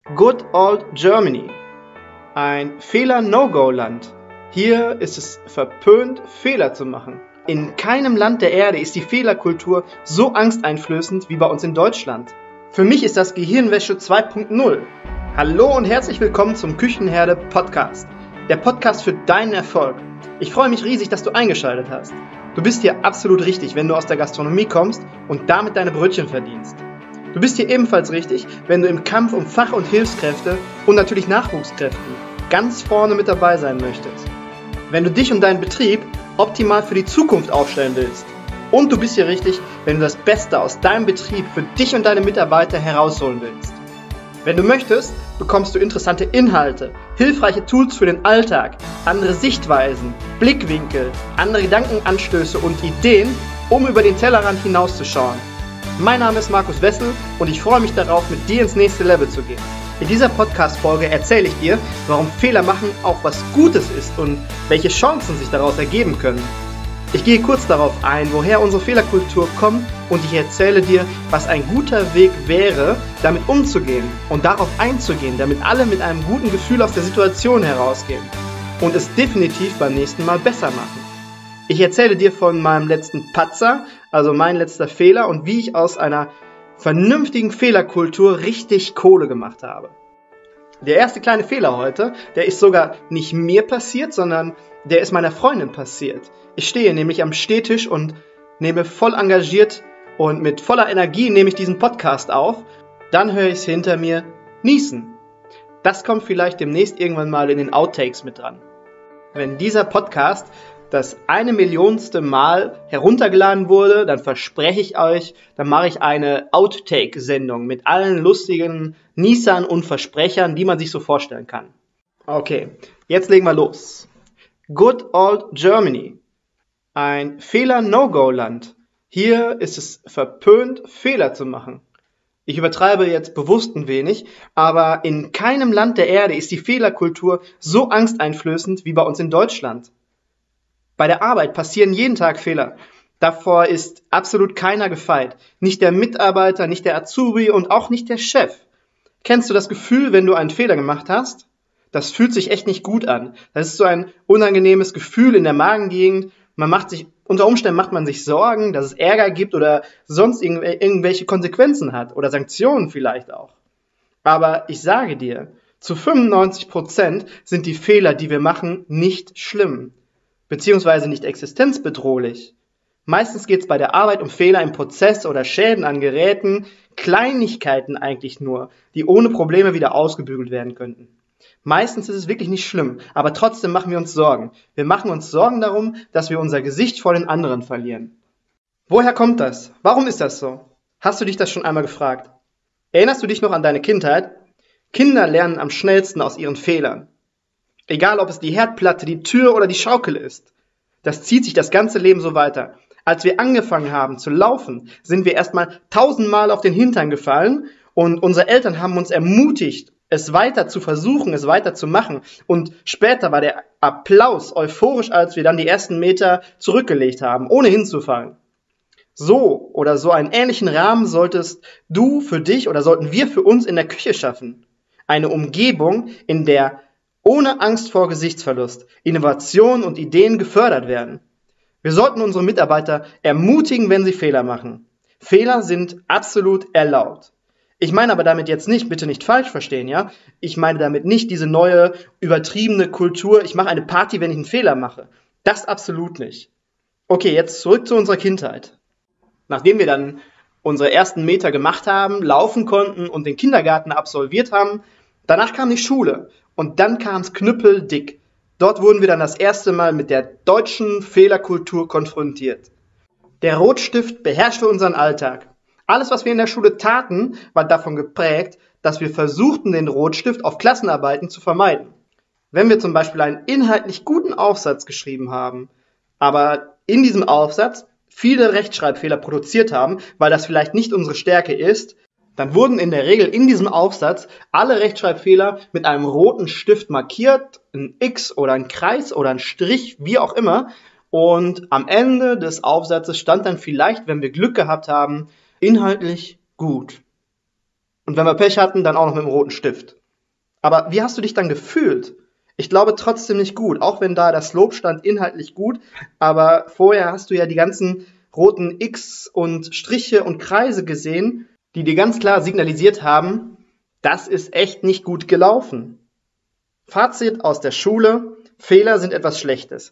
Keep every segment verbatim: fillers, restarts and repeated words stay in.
Good Old Germany. Ein Fehler-No-Go-Land. Hier ist es verpönt, Fehler zu machen. In keinem Land der Erde ist die Fehlerkultur so angsteinflößend wie bei uns in Deutschland. Für mich ist das Gehirnwäsche zwei Punkt null. Hallo und herzlich willkommen zum Küchenherde Podcast. Der Podcast für deinen Erfolg. Ich freue mich riesig, dass du eingeschaltet hast. Du bist hier absolut richtig, wenn du aus der Gastronomie kommst und damit deine Brötchen verdienst. Du bist hier ebenfalls richtig, wenn du im Kampf um Fach- und Hilfskräfte und natürlich Nachwuchskräften ganz vorne mit dabei sein möchtest. Wenn du dich und deinen Betrieb optimal für die Zukunft aufstellen willst. Und du bist hier richtig, wenn du das Beste aus deinem Betrieb für dich und deine Mitarbeiter herausholen willst. Wenn du möchtest, bekommst du interessante Inhalte, hilfreiche Tools für den Alltag, andere Sichtweisen, Blickwinkel, andere Gedankenanstöße und Ideen, um über den Tellerrand hinauszuschauen. Mein Name ist Markus Wessel und ich freue mich darauf, mit dir ins nächste Level zu gehen. In dieser Podcast-Folge erzähle ich dir, warum Fehler machen auch was Gutes ist und welche Chancen sich daraus ergeben können. Ich gehe kurz darauf ein, woher unsere Fehlerkultur kommt und ich erzähle dir, was ein guter Weg wäre, damit umzugehen und darauf einzugehen, damit alle mit einem guten Gefühl aus der Situation herausgehen und es definitiv beim nächsten Mal besser machen. Ich erzähle dir von meinem letzten Patzer, also mein letzter Fehler und wie ich aus einer vernünftigen Fehlerkultur richtig Kohle gemacht habe. Der erste kleine Fehler heute, der ist sogar nicht mir passiert, sondern der ist meiner Freundin passiert. Ich stehe nämlich am Stehtisch und nehme voll engagiert und mit voller Energie nehme ich diesen Podcast auf. Dann höre ich es hinter mir niesen. Das kommt vielleicht demnächst irgendwann mal in den Outtakes mit dran. Wenn dieser Podcast das eine Millionste Mal heruntergeladen wurde, dann verspreche ich euch, dann mache ich eine Outtake-Sendung mit allen lustigen Niesern und Versprechern, die man sich so vorstellen kann. Okay, jetzt legen wir los. Good Old Germany. Ein Fehler-No-Go-Land. Hier ist es verpönt, Fehler zu machen. Ich übertreibe jetzt bewusst ein wenig, aber in keinem Land der Erde ist die Fehlerkultur so angsteinflößend wie bei uns in Deutschland. Bei der Arbeit passieren jeden Tag Fehler. Davor ist absolut keiner gefeit. Nicht der Mitarbeiter, nicht der Azubi und auch nicht der Chef. Kennst du das Gefühl, wenn du einen Fehler gemacht hast? Das fühlt sich echt nicht gut an. Das ist so ein unangenehmes Gefühl in der Magengegend. Man macht sich, unter Umständen macht man sich Sorgen, dass es Ärger gibt oder sonst irgendwelche Konsequenzen hat oder Sanktionen vielleicht auch. Aber ich sage dir, zu fünfundneunzig Prozent sind die Fehler, die wir machen, nicht schlimm. Beziehungsweise nicht existenzbedrohlich. Meistens geht es bei der Arbeit um Fehler im Prozess oder Schäden an Geräten, Kleinigkeiten eigentlich nur, die ohne Probleme wieder ausgebügelt werden könnten. Meistens ist es wirklich nicht schlimm, aber trotzdem machen wir uns Sorgen. Wir machen uns Sorgen darum, dass wir unser Gesicht vor den anderen verlieren. Woher kommt das? Warum ist das so? Hast du dich das schon einmal gefragt? Erinnerst du dich noch an deine Kindheit? Kinder lernen am schnellsten aus ihren Fehlern. Egal, ob es die Herdplatte, die Tür oder die Schaukel ist. Das zieht sich das ganze Leben so weiter. Als wir angefangen haben zu laufen, sind wir erstmal tausendmal auf den Hintern gefallen und unsere Eltern haben uns ermutigt, es weiter zu versuchen, es weiter zu machen. Und später war der Applaus euphorisch, als wir dann die ersten Meter zurückgelegt haben, ohne hinzufallen. So oder so einen ähnlichen Rahmen solltest du für dich oder sollten wir für uns in der Küche schaffen. Eine Umgebung, in der ohne Angst vor Gesichtsverlust Innovation und Ideen gefördert werden. Wir sollten unsere Mitarbeiter ermutigen, wenn sie Fehler machen. Fehler sind absolut erlaubt. Ich meine aber damit jetzt nicht, bitte nicht falsch verstehen, ja? Ich meine damit nicht diese neue, übertriebene Kultur, ich mache eine Party, wenn ich einen Fehler mache. Das absolut nicht. Okay, jetzt zurück zu unserer Kindheit. Nachdem wir dann unsere ersten Meter gemacht haben, laufen konnten und den Kindergarten absolviert haben, danach kam die Schule. Und dann kam es knüppeldick. Dort wurden wir dann das erste Mal mit der deutschen Fehlerkultur konfrontiert. Der Rotstift beherrschte unseren Alltag. Alles, was wir in der Schule taten, war davon geprägt, dass wir versuchten, den Rotstift auf Klassenarbeiten zu vermeiden. Wenn wir zum Beispiel einen inhaltlich guten Aufsatz geschrieben haben, aber in diesem Aufsatz viele Rechtschreibfehler produziert haben, weil das vielleicht nicht unsere Stärke ist, dann wurden in der Regel in diesem Aufsatz alle Rechtschreibfehler mit einem roten Stift markiert, ein X oder ein Kreis oder ein Strich, wie auch immer. Und am Ende des Aufsatzes stand dann vielleicht, wenn wir Glück gehabt haben, inhaltlich gut. Und wenn wir Pech hatten, dann auch noch mit dem roten Stift. Aber wie hast du dich dann gefühlt? Ich glaube trotzdem nicht gut, auch wenn da das Lob stand inhaltlich gut, aber vorher hast du ja die ganzen roten X und Striche und Kreise gesehen, die dir ganz klar signalisiert haben, das ist echt nicht gut gelaufen. Fazit aus der Schule: Fehler sind etwas Schlechtes.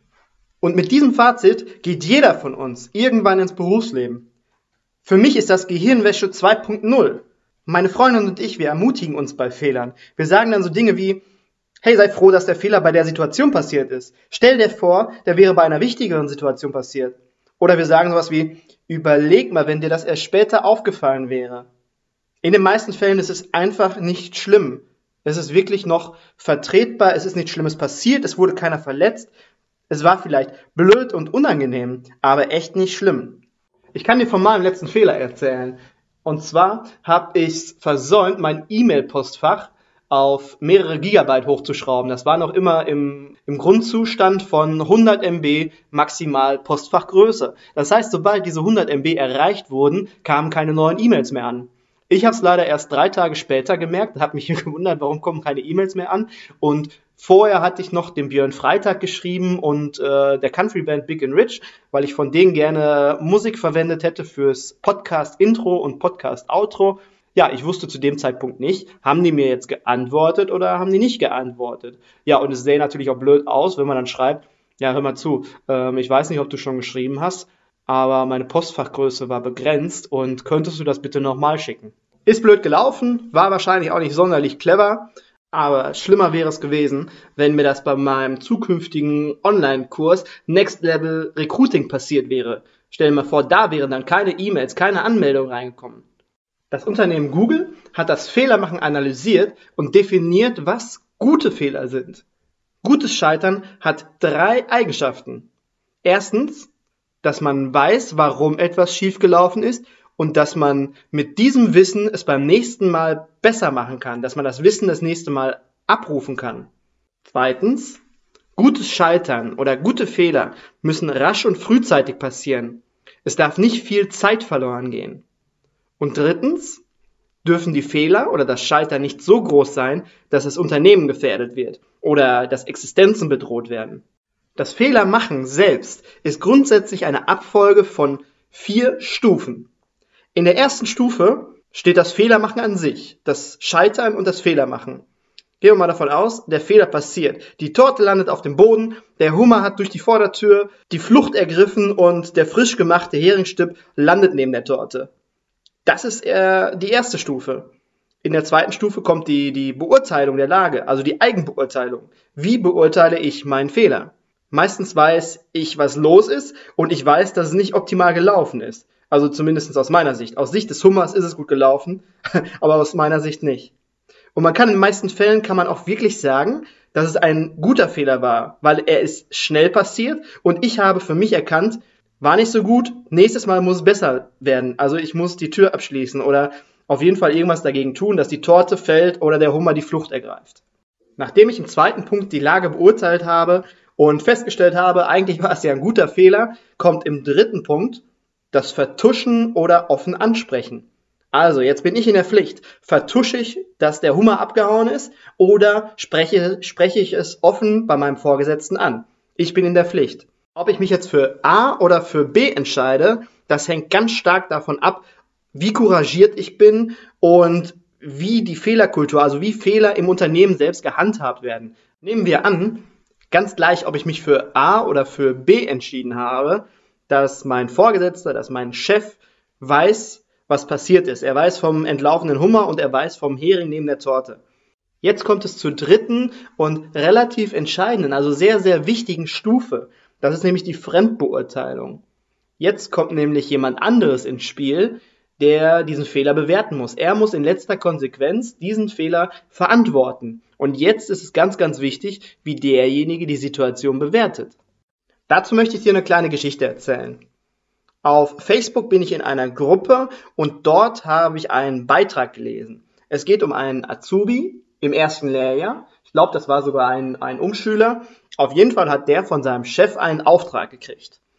Und mit diesem Fazit geht jeder von uns irgendwann ins Berufsleben. Für mich ist das Gehirnwäsche zwei Punkt null. Meine Freundin und ich, wir ermutigen uns bei Fehlern. Wir sagen dann so Dinge wie: Hey, sei froh, dass der Fehler bei der Situation passiert ist. Stell dir vor, der wäre bei einer wichtigeren Situation passiert. Oder wir sagen sowas wie: Überleg mal, wenn dir das erst später aufgefallen wäre. In den meisten Fällen ist es einfach nicht schlimm. Es ist wirklich noch vertretbar, es ist nichts Schlimmes passiert, es wurde keiner verletzt. Es war vielleicht blöd und unangenehm, aber echt nicht schlimm. Ich kann dir von meinem letzten Fehler erzählen. Und zwar habe ich es versäumt, mein E-Mail-Postfach auf mehrere Gigabyte hochzuschrauben. Das war noch immer im, im Grundzustand von hundert Megabyte maximal Postfachgröße. Das heißt, sobald diese hundert Megabyte erreicht wurden, kamen keine neuen E-Mails mehr an. Ich habe es leider erst drei Tage später gemerkt, habe mich gewundert, warum kommen keine E-Mails mehr an. Und vorher hatte ich noch dem Björn Freitag geschrieben und äh, der Country-Band Big and Rich, weil ich von denen gerne Musik verwendet hätte fürs Podcast-Intro und Podcast-Outro. Ja, ich wusste zu dem Zeitpunkt nicht, haben die mir jetzt geantwortet oder haben die nicht geantwortet. Ja, und es sähe natürlich auch blöd aus, wenn man dann schreibt: Ja, hör mal zu, ähm, ich weiß nicht, ob du schon geschrieben hast, aber meine Postfachgröße war begrenzt und könntest du das bitte nochmal schicken? Ist blöd gelaufen, war wahrscheinlich auch nicht sonderlich clever, aber schlimmer wäre es gewesen, wenn mir das bei meinem zukünftigen Online-Kurs Next Level Recruiting passiert wäre. Stell dir mal vor, da wären dann keine E-Mails, keine Anmeldungen reingekommen. Das Unternehmen Google hat das Fehlermachen analysiert und definiert, was gute Fehler sind. Gutes Scheitern hat drei Eigenschaften. Erstens, dass man weiß, warum etwas schiefgelaufen ist und dass man mit diesem Wissen es beim nächsten Mal besser machen kann, dass man das Wissen das nächste Mal abrufen kann. Zweitens, gutes Scheitern oder gute Fehler müssen rasch und frühzeitig passieren. Es darf nicht viel Zeit verloren gehen. Und drittens, dürfen die Fehler oder das Scheitern nicht so groß sein, dass das Unternehmen gefährdet wird oder dass Existenzen bedroht werden. Das Fehlermachen selbst ist grundsätzlich eine Abfolge von vier Stufen. In der ersten Stufe steht das Fehlermachen an sich, das Scheitern und das Fehlermachen. Gehen wir mal davon aus, der Fehler passiert. Die Torte landet auf dem Boden, der Hummer hat durch die Vordertür die Flucht ergriffen und der frisch gemachte Heringsstück landet neben der Torte. Das ist äh, die erste Stufe. In der zweiten Stufe kommt die, die Beurteilung der Lage, also die Eigenbeurteilung. Wie beurteile ich meinen Fehler? Meistens weiß ich, was los ist und ich weiß, dass es nicht optimal gelaufen ist. Also zumindest aus meiner Sicht. Aus Sicht des Hummers ist es gut gelaufen, aber aus meiner Sicht nicht. Und man kann in den meisten Fällen kann man auch wirklich sagen, dass es ein guter Fehler war, weil er ist schnell passiert und ich habe für mich erkannt, war nicht so gut, nächstes Mal muss es besser werden. Also ich muss die Tür abschließen oder auf jeden Fall irgendwas dagegen tun, dass die Torte fällt oder der Hummer die Flucht ergreift. Nachdem ich im zweiten Punkt die Lage beurteilt habe und festgestellt habe, eigentlich war es ja ein guter Fehler, kommt im dritten Punkt das Vertuschen oder offen ansprechen. Also, jetzt bin ich in der Pflicht. Vertusche ich, dass der Hummer abgehauen ist oder spreche, spreche ich es offen bei meinem Vorgesetzten an? Ich bin in der Pflicht. Ob ich mich jetzt für A oder für B entscheide, das hängt ganz stark davon ab, wie couragiert ich bin und wie die Fehlerkultur, also wie Fehler im Unternehmen selbst gehandhabt werden. Nehmen wir an, ganz gleich, ob ich mich für A oder für B entschieden habe, dass mein Vorgesetzter, dass mein Chef weiß, was passiert ist. Er weiß vom entlaufenen Hummer und er weiß vom Hering neben der Torte. Jetzt kommt es zur dritten und relativ entscheidenden, also sehr, sehr wichtigen Stufe. Das ist nämlich die Fremdbeurteilung. Jetzt kommt nämlich jemand anderes ins Spiel, der diesen Fehler bewerten muss. Er muss in letzter Konsequenz diesen Fehler verantworten. Und jetzt ist es ganz, ganz wichtig, wie derjenige die Situation bewertet. Dazu möchte ich dir eine kleine Geschichte erzählen. Auf Facebook bin ich in einer Gruppe und dort habe ich einen Beitrag gelesen. Es geht um einen Azubi im ersten Lehrjahr. Ich glaube, das war sogar ein, ein Umschüler. Auf jeden Fall hat der von seinem Chef einen Auftrag gekriegt.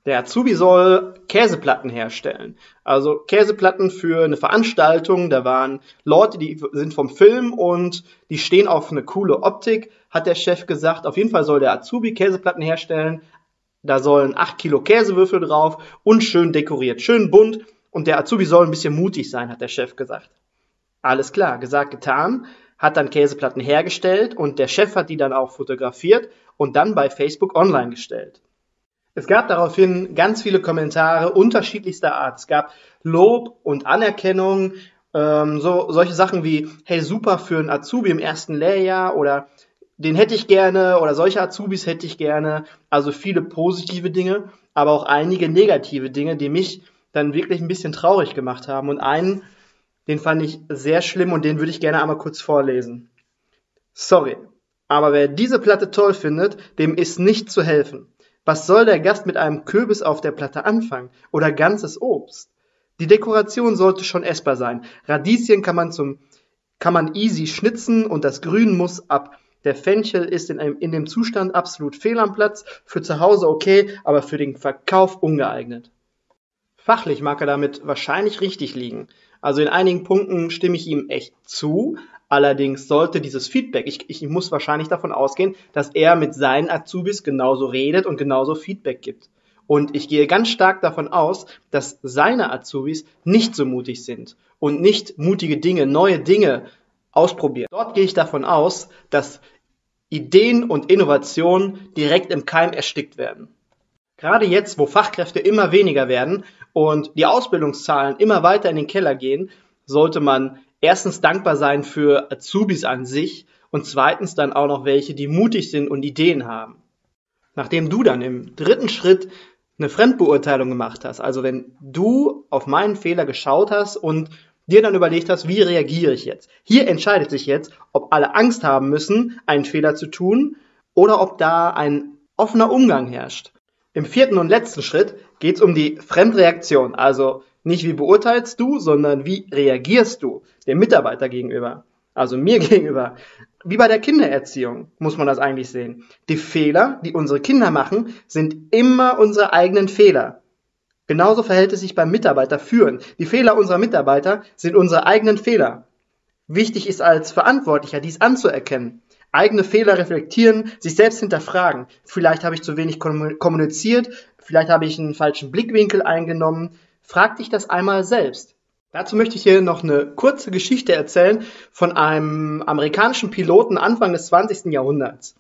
Der Azubi soll Käseplatten herstellen. Also Käseplatten für eine Veranstaltung. Da waren Leute, die sind vom Film und die stehen auf eine coole Optik, hat der Chef gesagt. Auf jeden Fall soll der Azubi Käseplatten herstellen. Da sollen acht Kilo Käsewürfel drauf und schön dekoriert, schön bunt. Und der Azubi soll ein bisschen mutig sein, hat der Chef gesagt. Alles klar, gesagt, getan. Hat dann Käseplatten hergestellt und der Chef hat die dann auch fotografiert und dann bei Facebook online gestellt. Es gab daraufhin ganz viele Kommentare unterschiedlichster Art. Es gab Lob und Anerkennung, ähm, so solche Sachen wie, hey, super für einen Azubi im ersten Lehrjahr oder den hätte ich gerne oder solche Azubis hätte ich gerne. Also viele positive Dinge, aber auch einige negative Dinge, die mich dann wirklich ein bisschen traurig gemacht haben. Und einen, den fand ich sehr schlimm und den würde ich gerne einmal kurz vorlesen. Sorry, aber wer diese Platte toll findet, dem ist nicht zu helfen. Was soll der Gast mit einem Kürbis auf der Platte anfangen? Oder ganzes Obst? Die Dekoration sollte schon essbar sein. Radieschen kann man, zum, kann man easy schnitzen und das Grün muss ab. Der Fenchel ist in, einem, in dem Zustand absolut fehl am Platz. Für zu Hause okay, aber für den Verkauf ungeeignet. Fachlich mag er damit wahrscheinlich richtig liegen. Also in einigen Punkten stimme ich ihm echt zu. Allerdings sollte dieses Feedback, ich, ich muss wahrscheinlich davon ausgehen, dass er mit seinen Azubis genauso redet und genauso Feedback gibt. Und ich gehe ganz stark davon aus, dass seine Azubis nicht so mutig sind und nicht mutige Dinge, neue Dinge ausprobieren. Dort gehe ich davon aus, dass Ideen und Innovationen direkt im Keim erstickt werden. Gerade jetzt, wo Fachkräfte immer weniger werden und die Ausbildungszahlen immer weiter in den Keller gehen, sollte man erstens dankbar sein für Azubis an sich und zweitens dann auch noch welche, die mutig sind und Ideen haben. Nachdem du dann im dritten Schritt eine Fremdbeurteilung gemacht hast, also wenn du auf meinen Fehler geschaut hast und dir dann überlegt hast, wie reagiere ich jetzt? Hier entscheidet sich jetzt, ob alle Angst haben müssen, einen Fehler zu tun oder ob da ein offener Umgang herrscht. Im vierten und letzten Schritt geht es um die Fremdreaktion, also nicht wie beurteilst du, sondern wie reagierst du dem Mitarbeiter gegenüber, also mir gegenüber. Wie bei der Kindererziehung muss man das eigentlich sehen. Die Fehler, die unsere Kinder machen, sind immer unsere eigenen Fehler. Genauso verhält es sich beim Mitarbeiterführen. Die Fehler unserer Mitarbeiter sind unsere eigenen Fehler. Wichtig ist als Verantwortlicher, dies anzuerkennen. Eigene Fehler reflektieren, sich selbst hinterfragen. Vielleicht habe ich zu wenig kommuniziert, vielleicht habe ich einen falschen Blickwinkel eingenommen. Frag dich das einmal selbst. Dazu möchte ich hier noch eine kurze Geschichte erzählen von einem amerikanischen Piloten Anfang des zwanzigsten Jahrhunderts.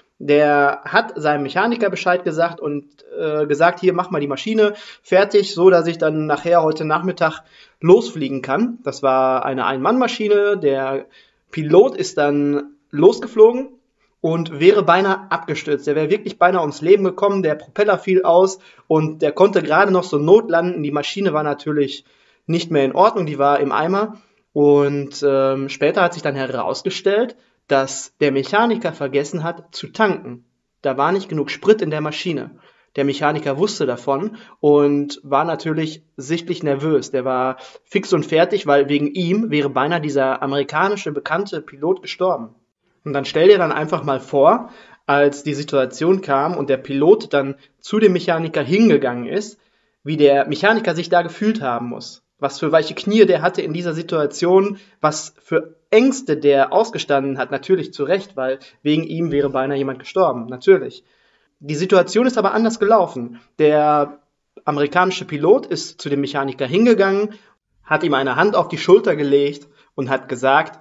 Der hat seinem Mechaniker Bescheid gesagt und äh, gesagt, hier, mach mal die Maschine fertig, so dass ich dann nachher heute Nachmittag losfliegen kann. Das war eine Ein-Mann-Maschine. Der Pilot ist dann losgeflogen und wäre beinahe abgestürzt. Der wäre wirklich beinahe ums Leben gekommen. Der Propeller fiel aus und der konnte gerade noch so notlanden. Die Maschine war natürlich nicht mehr in Ordnung, die war im Eimer. Und ähm, später hat sich dann herausgestellt, dass der Mechaniker vergessen hat zu tanken. Da war nicht genug Sprit in der Maschine. Der Mechaniker wusste davon und war natürlich sichtlich nervös. Der war fix und fertig, weil wegen ihm wäre beinahe dieser amerikanische bekannte Pilot gestorben. Und dann stell dir dann einfach mal vor, als die Situation kam und der Pilot dann zu dem Mechaniker hingegangen ist, wie der Mechaniker sich da gefühlt haben muss. Was für weiche Knie der hatte in dieser Situation, was für Ängste der ausgestanden hat, natürlich zu Recht, weil wegen ihm wäre beinahe jemand gestorben, natürlich. Die Situation ist aber anders gelaufen. Der amerikanische Pilot ist zu dem Mechaniker hingegangen, hat ihm eine Hand auf die Schulter gelegt und hat gesagt,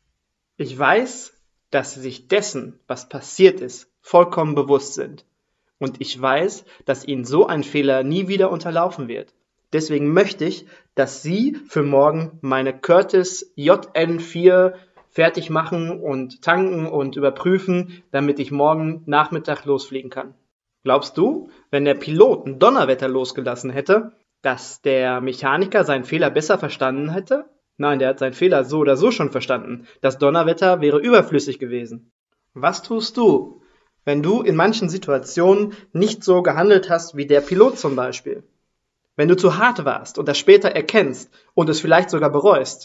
ich weiß, dass Sie sich dessen, was passiert ist, vollkommen bewusst sind. Und ich weiß, dass Ihnen so ein Fehler nie wieder unterlaufen wird. Deswegen möchte ich, dass Sie für morgen meine Curtiss J N vier fertig machen und tanken und überprüfen, damit ich morgen Nachmittag losfliegen kann. Glaubst du, wenn der Pilot ein Donnerwetter losgelassen hätte, dass der Mechaniker seinen Fehler besser verstanden hätte? Nein, der hat seinen Fehler so oder so schon verstanden. Das Donnerwetter wäre überflüssig gewesen. Was tust du, wenn du in manchen Situationen nicht so gehandelt hast wie der Pilot zum Beispiel? Wenn du zu hart warst und das später erkennst und es vielleicht sogar bereust?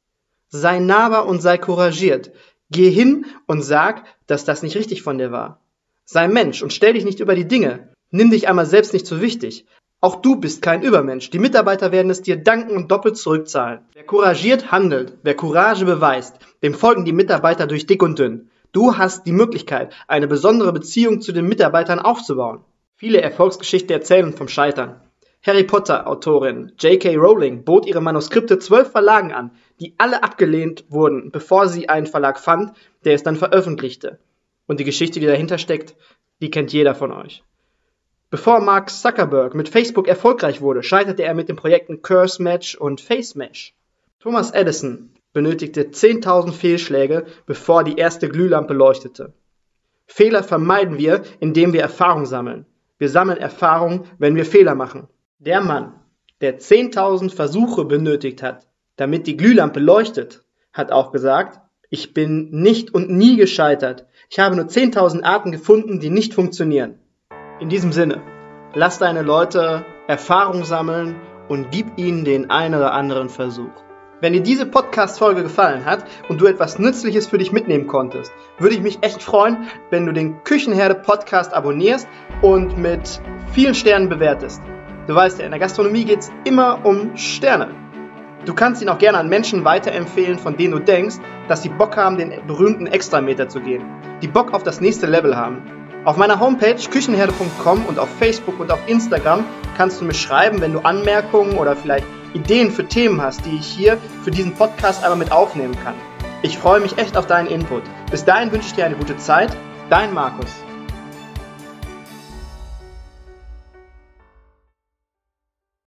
Sei nahbar und sei couragiert. Geh hin und sag, dass das nicht richtig von dir war. Sei Mensch und stell dich nicht über die Dinge. Nimm dich einmal selbst nicht so wichtig. Auch du bist kein Übermensch. Die Mitarbeiter werden es dir danken und doppelt zurückzahlen. Wer couragiert handelt, wer Courage beweist, dem folgen die Mitarbeiter durch dick und dünn. Du hast die Möglichkeit, eine besondere Beziehung zu den Mitarbeitern aufzubauen. Viele Erfolgsgeschichten erzählen vom Scheitern. Harry Potter-Autorin J K Rowling bot ihre Manuskripte zwölf Verlagen an, die alle abgelehnt wurden, bevor sie einen Verlag fand, der es dann veröffentlichte. Und die Geschichte, die dahinter steckt, die kennt jeder von euch. Bevor Mark Zuckerberg mit Facebook erfolgreich wurde, scheiterte er mit den Projekten Curse Match und Face Mesh. Thomas Edison benötigte zehntausend Fehlschläge, bevor die erste Glühlampe leuchtete. Fehler vermeiden wir, indem wir Erfahrung sammeln. Wir sammeln Erfahrung, wenn wir Fehler machen. Der Mann, der zehntausend Versuche benötigt hat, damit die Glühlampe leuchtet, hat auch gesagt, ich bin nicht und nie gescheitert. Ich habe nur zehntausend Arten gefunden, die nicht funktionieren. In diesem Sinne, lass deine Leute Erfahrung sammeln und gib ihnen den einen oder anderen Versuch. Wenn dir diese Podcast-Folge gefallen hat und du etwas Nützliches für dich mitnehmen konntest, würde ich mich echt freuen, wenn du den Küchenherde-Podcast abonnierst und mit vielen Sternen bewertest. Du weißt ja, in der Gastronomie geht es immer um Sterne. Du kannst ihn auch gerne an Menschen weiterempfehlen, von denen du denkst, dass sie Bock haben, den berühmten Extrameter zu gehen. Die Bock auf das nächste Level haben. Auf meiner Homepage küchenherde punkt com und auf Facebook und auf Instagram kannst du mir schreiben, wenn du Anmerkungen oder vielleicht Ideen für Themen hast, die ich hier für diesen Podcast einmal mit aufnehmen kann. Ich freue mich echt auf deinen Input. Bis dahin wünsche ich dir eine gute Zeit. Dein Markus.